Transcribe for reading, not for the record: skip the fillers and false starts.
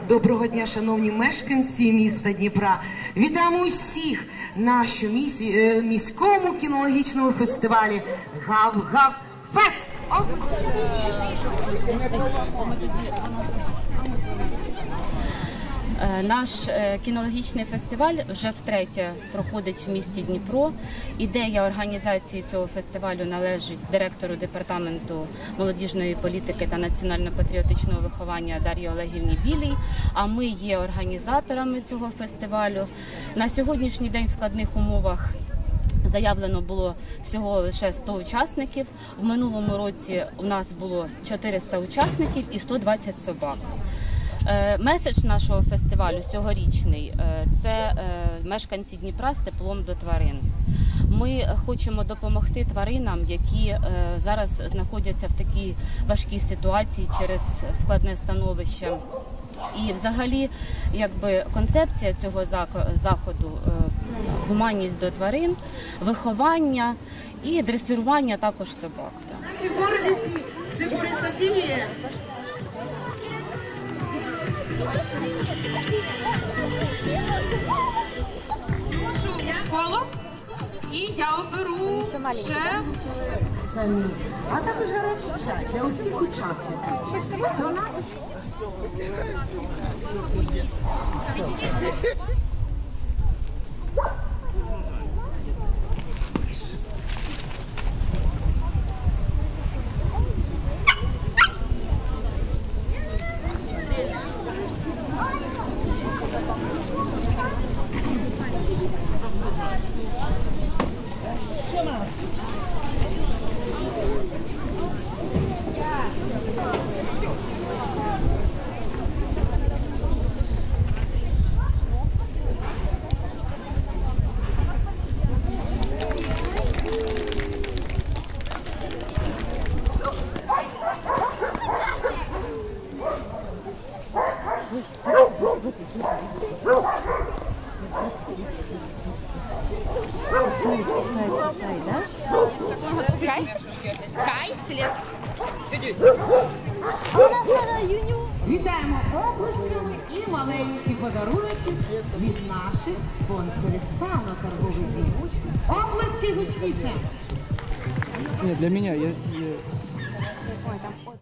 Доброго дня, шановні мешканці міста Дніпра. Вітаємо усіх на міському кінологічному фестивалі Гав-Гав-Фест. Наш кінологічний фестиваль вже втретє проходить в місті Дніпро. Ідея організації цього фестивалю належить директору департаменту молодіжної політики та національно-патріотичного виховання Дар'ї Олегівні Білій, а ми є організаторами цього фестивалю. На сьогоднішній день в складних умовах заявлено було всього лише 100 учасників. В минулому році у нас було 400 учасників і 120 собак. Меседж нашого фестивалю цьогорічний – це мешканці Дніпра з теплом до тварин. Ми хочемо допомогти тваринам, які зараз знаходяться в такій важкій ситуації через складне становище. І взагалі, концепція цього заходу – гуманність до тварин, виховання і дресирування також собак. Наші гордісті – це Борис Софія. Коло, і я оберу ще Самі. А також гарячий чай для усіх учасників. Вітаємо оплесками і маленький подаруночок від наших спонсорів. Саме торговий дім. Оплески гучніше! Нет, для меня.